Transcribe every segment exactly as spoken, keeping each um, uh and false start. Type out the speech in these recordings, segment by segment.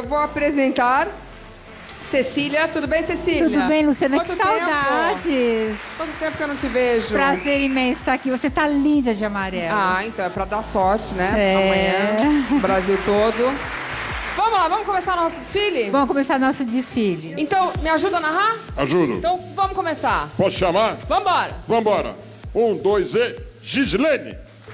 vou apresentar Cecília. Tudo bem, Cecília? Tudo bem, Luciana? Quanto que saudades! Tempo? Quanto tempo que eu não te vejo? Prazer imenso estar aqui. Você tá linda de amarelo. Ah, então é pra dar sorte, né? É. Amanhã, Brasil todo. Vamos lá, vamos começar o nosso desfile? Vamos começar nosso desfile. Então, me ajuda a narrar? Ajudo. Então, vamos começar. Posso chamar? Vambora. Vambora. Um, dois e... Gislene.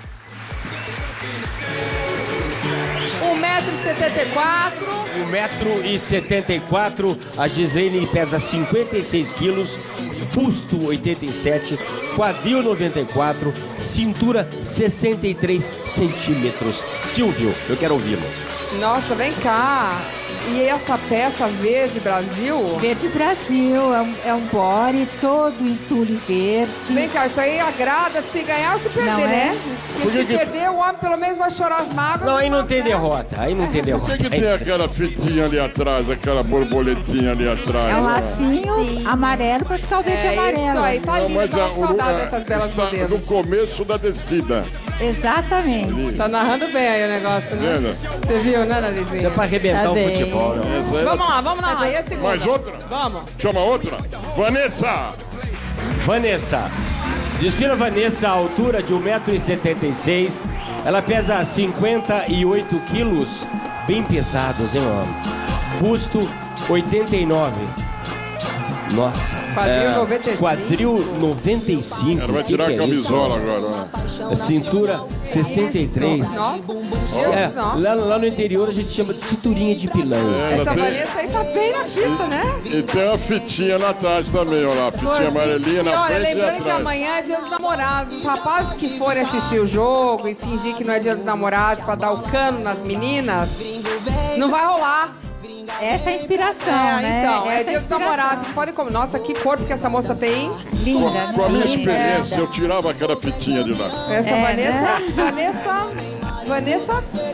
um metro e setenta e quatro. um metro e setenta e quatro, a Gislene pesa cinquenta e seis quilos, busto oitenta e sete, quadril noventa e quatro, cintura sessenta e três centímetros. Silvio, eu quero ouvi-lo. Nossa, vem cá. E essa peça verde Brasil? Verde Brasil, é um, é um body todo em tule verde. Vem cá, isso aí agrada se ganhar ou se perder, Não é? né? Porque Por que se que- perder, o homem pelo menos vai chorar as mágoas. Não, aí não Uma tem festa. derrota, aí não tem Por derrota. que, que tem aquela fitinha ali atrás, aquela borboletinha ali atrás? É um Ó. lacinho amarelo pra ficar o verde É amarelo. isso aí, tá Não, lindo. mas Tô a- com o- saudade a- dessas belas está modelos. no começo da descida. Exatamente. Tá narrando bem aí o negócio, né? Vendo? Você viu, né, Narizinho? Isso é pra arrebentar Tá o bem. futebol, não. Essa era- Vamos lá, vamos lá. E a segunda? Mais outra? Vamos. Chama outra. Vanessa. Vanessa. Desfila Vanessa, a altura de um metro e setenta e seis. Ela pesa cinquenta e oito quilos, bem pesados, hein, homem? Busto oitenta e nove. Nossa. Quadril noventa e cinco. Quadril noventa e cinco. Ela vai Que tirar que a é isso? camisola agora. Ó. A cintura sessenta e três. Nossa, É, nossa. lá, lá no interior a gente chama de cinturinha de pilanha. Ela Essa tem- Vanessa aí tá bem na fita, né? E tem uma fitinha lá atrás também, olha lá. Fitinha amarelinha E na olha, frente e lembrando que atrás. amanhã é dia dos namorados. Os rapazes que forem assistir o jogo e fingir que não é dia dos namorados pra dar o cano nas meninas, não vai rolar. Essa é a inspiração, É, né? então, é Essa dia dos namorados. Vocês podem comer. Nossa, que corpo que essa moça tem. Linda, Com, com a minha linda. experiência, eu tirava aquela fitinha de lá. Essa É, Vanessa, né? Vanessa, Vanessa.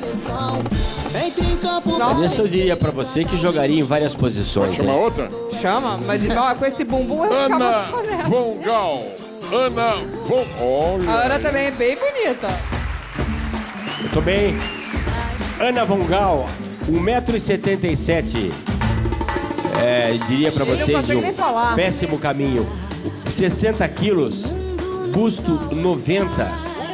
Nossa, Vanessa, eu diria pra você que jogaria em várias posições. Chama hein? outra? chama, mas ó, com esse bumbum eu ficava Ana só nela. Von Gaal. Ana Von... Olha. A Ana também é bem bonita. Muito bem. Ana Von Gaal, um metro e setenta e sete. É, diria pra Ele não vocês consegue um nem falar. péssimo caminho. sessenta quilos, busto noventa,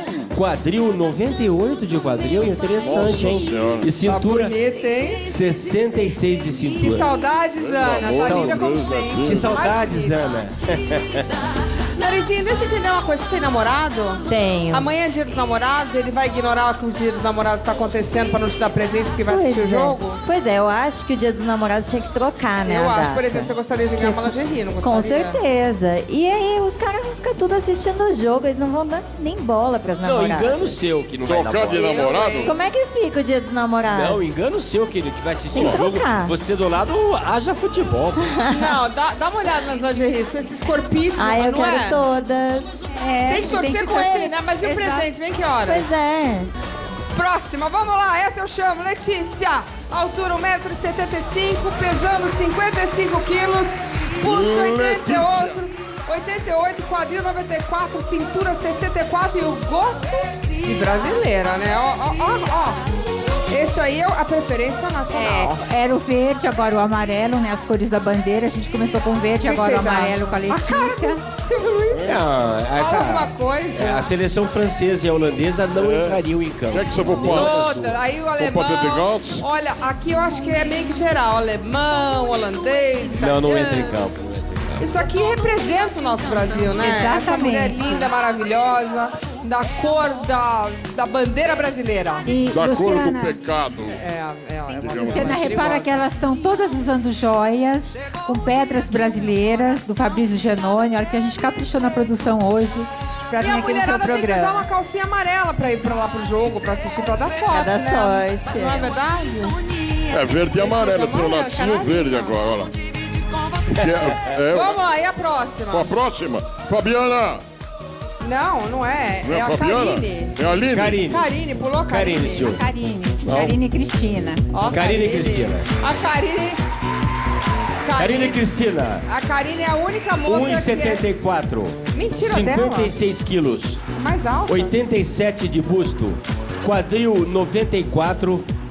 quadril noventa e oito de quadril, interessante, Nossa hein? Senhora. E Tá cintura bonita, hein? sessenta e seis de Que cintura. saudades, Ana. Tá linda como Deus, sempre. Deus. Que saudades, Mais Ana. bonita. Narizinho, deixa eu entender uma coisa. Você tem namorado? Tenho. Amanhã é dia dos namorados, ele vai ignorar que o dia dos namorados tá acontecendo pra não te dar presente porque vai assistir o é. jogo? Pois é, eu acho que o dia dos namorados tinha que trocar, né? Eu a acho, data. por exemplo, você gostaria de ganhar uma lingerie, não gostaria? Com certeza. E aí os caras vão ficar tudo assistindo o jogo, eles não vão dar nem bola pras Não, namoradas. engano seu que não vai dar Trocar de bola. namorado? Como é que fica o dia dos namorados? Não, engano seu que, que vai assistir Tem o que jogo. trocar. Você do lado, haja futebol. Não, dá, dá uma olhada nas lingeries com esses corpinhos, Ah, eu não quero é? todas. É, Tem que torcer com ele, né? Mas e o Exato. presente? Vem que hora? Pois é. Próxima, vamos lá, essa eu chamo, Letícia. Altura um metro e setenta e cinco, pesando cinquenta e cinco quilos, busto oitenta e oito, oitenta e oito, quadril noventa e quatro, cintura sessenta e quatro e o gosto de brasileira, né? Ó, ó, ó, ó. Esse aí é a preferência nacional. É, era o verde, agora o amarelo, né? As cores da bandeira. A gente começou com o verde, O que agora o vocês amarelo acham? com a A cara Letícia. do Silvio Luiz. Não, essa, Alguma coisa. é, a seleção francesa e a holandesa não É. entrariam em campo. Quer que você for para... Toda. Aí o pra ter de alemão. gatos? Olha, aqui eu acho que é meio que geral. Alemão, holandês, Não, não italiano. entra em campo. Não entra em campo. Isso aqui representa o nosso Brasil, né? Exatamente. Essa mulher linda, maravilhosa, da cor da, da bandeira brasileira. E, Da cor do Luciana, pecado. É, é, é uma Luciana, coisa repara que elas estão todas usando joias, com pedras brasileiras, do Fabrício Giannone. Olha que a gente caprichou na produção hoje pra E vir a aqui no seu mulherada tem que usar programa. uma calcinha amarela pra ir pra lá pro jogo, pra assistir, pra dar sorte, Pra dar né? sorte. Não é verdade? É verde e amarelo. Tem um Amarelo, latinho caralho. verde agora, olha lá. Que é, é, Vamos lá, e a próxima? com a próxima. Fabiana. Não, não é. Não é É a a Fabiana? Karine. É a Aline. Karine. Karine, pulou a Karine. Karine, Silvio. Karine, Karine e Cristina. Ó, Karine e Cristina. A Karine... Karine e Cristina, A Karine é a única moça um e que setenta e quatro. Mentira cinquenta e seis quilos. é mais alta. oitenta e sete de busto. Quadril noventa e quatro.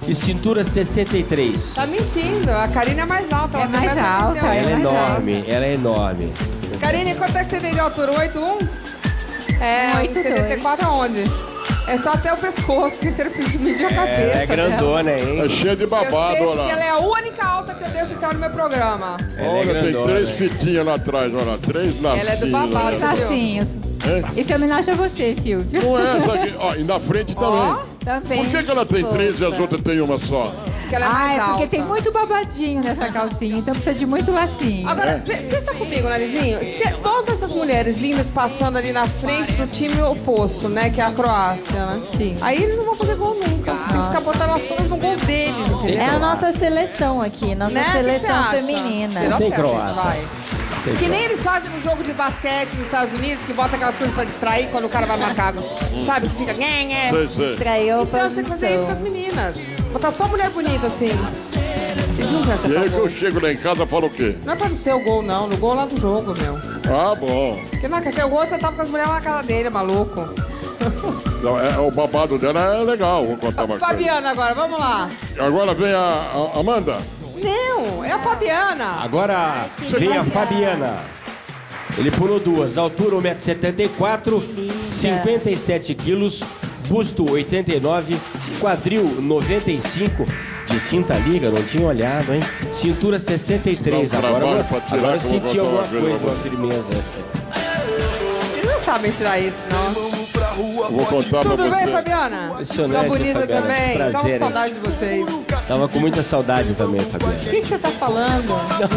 e cintura sessenta e três. Tá mentindo, a Karine é mais alta. É ela tem mais um metro e alta, oitenta e oito. Ela é mais enorme, ela é enorme. Karine, quanto é que você tem de altura? oito um? É, Um oito dois. setenta e quatro aonde? É só até o pescoço, esqueceram de medir a cabeça. É, é grandona, hein? É cheio de Eu sei babado, olha porque ela lá. é a única alta que eu deixo entrar no meu programa. Ela é Olha, tem grandona, três hein? fitinhas lá atrás, olha lá. Três lacinhos. Ela é do babado. né? Lacinhos. É? Isso é homenagem a você, Silvio. Não é essa aqui. Ó, e na frente também. Também. Por que, que ela tem três e as outras tem uma só? Porque ela é Ah, mais é porque alta. tem muito babadinho nessa calcinha, então precisa de muito lacinho. Agora, pe- pensa comigo, Narizinho. Se volta essas mulheres lindas passando ali na frente do time oposto, né? Que é a Croácia, né? Sim. Aí eles não vão fazer gol nunca. Tem que ficar botando elas todas no gol deles, entendeu? É a nossa seleção aqui, nossa Né? O que que você seleção acha? feminina. Você dá Tem certo, croata. vai. Que nem eles fazem no jogo de basquete nos Estados Unidos, que bota aquelas coisas pra distrair quando o cara vai marcar. Sabe? Que fica... Nhê, nhê. Sei, sei. Traiu Então tinha que fazer isso com as meninas. Botar só mulher bonita assim. Eles não E querem aí acertar o que eu gol. chego lá em casa e falo o quê? Não é pra não ser o gol, não. No gol lá do jogo, meu. Ah, bom. Porque não quer ser o gol, você tava com as mulheres lá na casa dele, maluco. Não, é, o babado dela é legal, vou contar uma coisa. Fabiana agora, vamos lá. Agora vem a, a Amanda. Não, é a Fabiana. Agora vem a Fabiana. Ele pulou duas. Altura um metro e setenta e quatro, cinquenta e sete quilos, busto oitenta e nove, quadril noventa e cinco, de cinta liga, não tinha olhado, hein? Cintura sessenta e três. Dá um Agora, trabalho pra tirar, agora eu que eu vou senti contar alguma uma coisa coisa, pra uma você. firmeza. Vocês não sabem tirar isso, não. Eu vou contar Tudo pra bem, você. Fabiana? Impressionante, Tá bonita Fabiana, também? que Tava prazer, com hein? saudade de vocês. Tava com muita saudade também, Fabiana. O que, que você tá falando?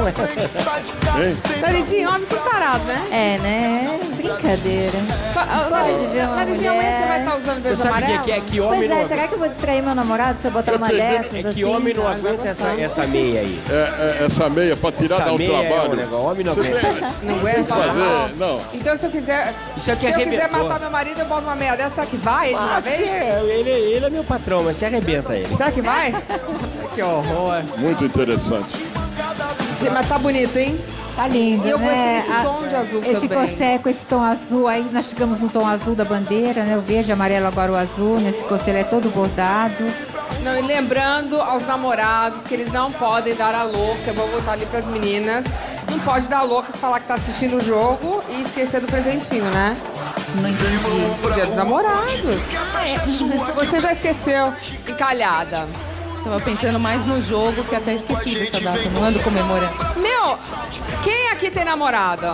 Hein? Narizinho, homem que tarado, né? É, né? Brincadeira. Fa- ah, Pode ver uma Narizinho, amanhã mulher. você vai estar usando Você verde e sabe o que amarelo? que é que homem Pois é, não... será que eu vou distrair meu namorado se eu botar uma dessas É que assim? homem não Ah, aguenta vai essa, gostar. essa meia aí. É, é, essa meia pra tirar Essa dá um meia é um trabalho. negócio, homem não Você aguenta. tem- Não aguenta fazer, passar mal? não. Então, se eu quiser, Isso aqui se eu quiser arrebentou. matar meu marido, eu boto uma meia dessa. Será que vai de uma Ah, vez? sim, ele, ele é meu patrão, mas você arrebenta ele. Será que vai? Que horror. Muito interessante. Gente, mas tá bonito, hein? Tá lindo, E eu né? gostei desse A- tom de azul esse também. Esse esse tom azul, aí nós chegamos no tom azul da bandeira, né? O verde, amarelo, agora o azul. Nesse cossê ele é todo bordado. Não, e lembrando aos namorados que eles não podem dar a louca. Eu vou voltar ali pras meninas. Não pode dar a louca, falar que tá assistindo o jogo e esquecer do presentinho, né? Não entendi. Dia dos namorados. Se você já esqueceu, encalhada. Tava pensando mais no jogo que até esqueci dessa data. Não ando comemorando. Meu, quem aqui tem namorada?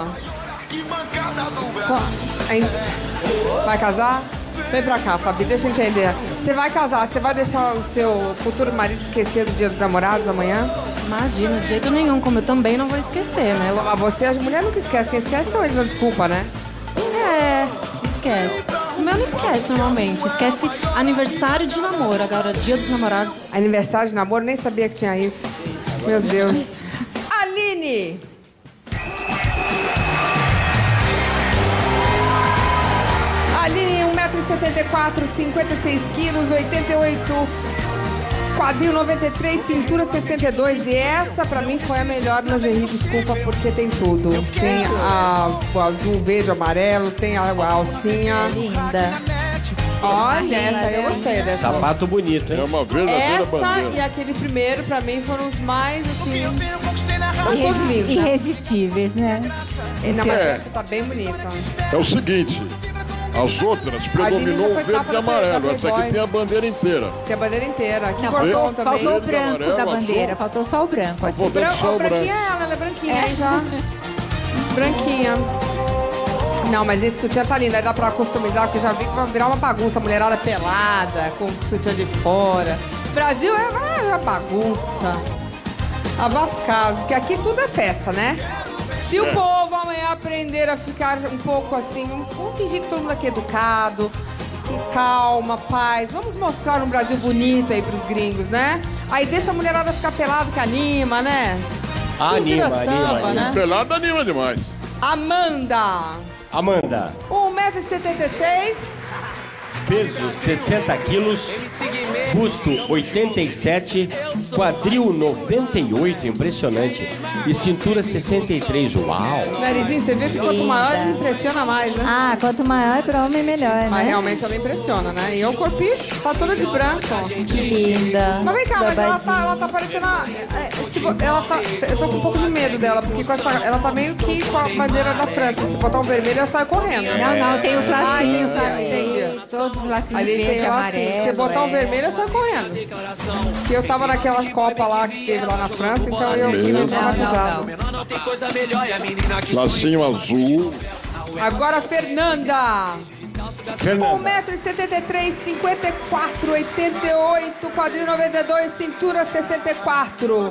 Só. Hein? Vai casar? Vem pra cá, Fabi, deixa eu entender. Você vai casar, você vai deixar o seu futuro marido esquecer do dia dos namorados amanhã? Imagina, de jeito nenhum, como eu também não vou esquecer, né? Mas você, a mulher nunca esquece. Quem esquece são eles, não desculpa, né? É, esquece. O meu não esquece normalmente. Esquece aniversário de namoro. Agora, dia dos namorados. Aniversário de namoro, nem sabia que tinha isso. Meu Deus. Aline! Aline, um metro e setenta e quatro, cinquenta e seis quilos, oitenta e oito, quadril noventa e três, cintura sessenta e dois. E essa, pra mim, foi a melhor lingerie, desculpa, porque tem tudo. Tem a, o azul, verde, amarelo, tem a, a alcinha. Linda. Olha, essa aí eu gostei dessa. Sapato bonito, É hein? uma verdadeira Essa e bandeira. aquele primeiro, pra mim, foram os mais, assim... São todos Irresi- lindos, né? Irresistíveis, né? Não, mas É. essa tá bem bonita. É o seguinte, as outras predominou já o foi verde capa e da amarelo. Playboy. Essa aqui tem a bandeira inteira. Tem a bandeira inteira. Aqui Não, cordão faltou, também. faltou o Verde, branco amarelo, da azul. bandeira, faltou só o branco. Tá faltando Bran... só oh, o branco. branquinha é ela, ela é branquinha aí já. Branquinha. Não, mas esse sutiã tá lindo. Aí dá pra customizar, porque já vi que vai virar uma bagunça. Mulherada pelada, com o sutiã de fora. Brasil é é uma bagunça. Abacaso, porque aqui tudo é festa, né? Se o povo amanhã aprender a ficar um pouco assim, vamos vamos fingir que todo mundo aqui é educado, com calma, paz. Vamos mostrar um Brasil bonito aí pros gringos, né? Aí deixa a mulherada ficar pelada que anima, né? Tudo vira Anima, anima, samba, anima. né? Pelada anima demais. Amanda, Amanda. um metro e setenta e seis, peso sessenta quilos, busto oitenta e sete, quadril noventa e oito, impressionante, e cintura sessenta e três, uau! Narizinho, você viu que quanto maior ele impressiona mais, né? Ah, quanto maior para homem, melhor, né? Mas realmente ela impressiona, né? E o corpicho tá toda de branco, ó. Que linda. Mas vem cá, mas ela tá, Babadinha. ela tá parecendo a, é, esse bo- ela tá, eu tô com um pouco de medo dela, porque com essa, ela tá meio que com a bandeira da França. Se botar um vermelho, ela sai correndo. Não, não, tem os lacinhos Ah, ali. entendi. Todos os lacinhos Ali verde, tem lá assim, amarelo. se botar um é. vermelho, eu saio correndo. Porque eu tava naquela Copa lá que teve lá na França, então eu fiquei meio traumatizado. Lacinho azul. Agora, Fernanda. um Fernanda, metro e setenta e três, cinquenta e quatro, oitenta e oito, quadril noventa e dois, cintura sessenta e quatro.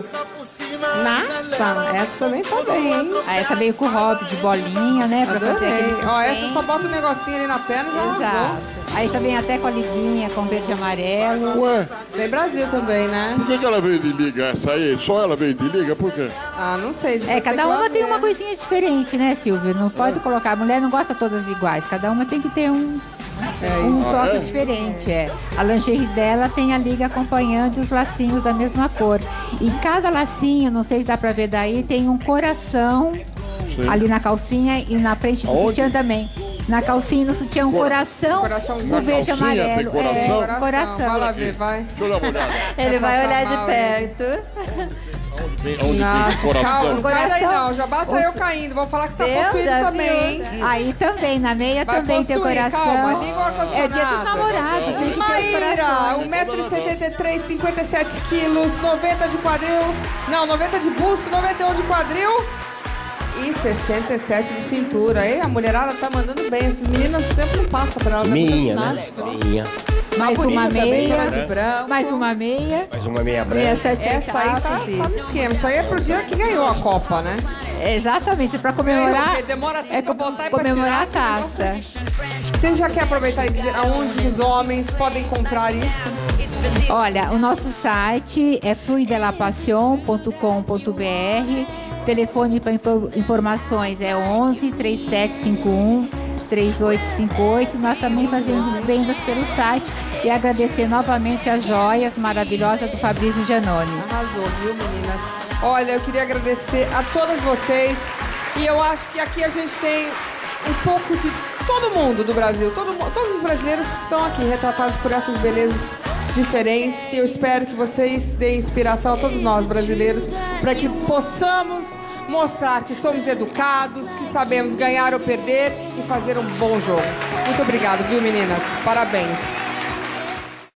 Nossa, essa também tá bem, hein? Ah, essa veio com o hobby de bolinha, né? Pra fazer aquele Adorei. Ó, essa suspense. só bota um negocinho ali na perna e já arrasou. Exato. Aí essa vem até com a liguinha, com verde e amarelo. Ué, Bem Brasil também, né? por que, que ela veio de liga essa aí? Só ela veio de liga? Por quê? Ah, não sei. É, depois cada que lá uma tem ver. uma coisinha diferente, né, Silvio? Não pode colocar. A mulher não gosta todas iguais. Cada uma tem que ter um, É um isso. toque é? diferente. É. A lingerie dela tem a liga acompanhando os lacinhos da mesma cor. E cada lacinho, não sei se dá pra ver daí, tem um coração ali na calcinha e na frente do Aonde? sutiã também. Na calcinha e no sutiã, um Cor- coração Coraçãozinho. no verde e Na calcinha tem amarelo. coração? É, Coração. coração. Vai lá ver, vai. Deixa eu dar uma olhada. Ele vai passar olhar mal, de perto. Tem- Onde Nossa, tem coração? calma, não cai daí Coração. não. Já basta eu caindo. Vou falar que você tá Deus, possuído já também, viu? hein? Aí também, na meia Vai também tem possuir, coração. calma, liga o ar-condicionado. É dia dos namorados, tem que ter os Maíra, corações. um metro e setenta e três, cinquenta e sete quilos, noventa de quadril, não, noventa de busto, noventa e um de quadril e sessenta e sete de cintura. E a mulherada tá mandando bem, esses meninos o tempo não passa pra elas. meinha, né? Meinha. Mais bonita uma também, meia, toda de branco. mais uma meia, Mais uma meia meia branca. sete Essa aí tá, oitavos, tá no esquema, isso aí é pro dia que ganhou a Copa, né? exatamente, para comemorar, Porque demora tempo é pra co- botar e pra comemorar a tirar, taça. Você já quer aproveitar e dizer aonde os homens podem comprar isso? Olha, o nosso site é fluidelapasion ponto com ponto br. O telefone para informações é onze, três sete cinco um, três oito cinco oito. Nós também fazemos vendas pelo site e agradecer novamente as joias maravilhosas do Fabrício Giannone. Arrasou, viu, meninas? Olha, eu queria agradecer a todas vocês e eu acho que aqui a gente tem um pouco de todo mundo do Brasil, todo, mu- todos os brasileiros que estão aqui retratados por essas belezas diferentes e eu espero que vocês deem inspiração a todos nós brasileiros para que possamos mostrar que somos educados, que sabemos ganhar ou perder e fazer um bom jogo. Muito obrigado, viu, meninas? Parabéns.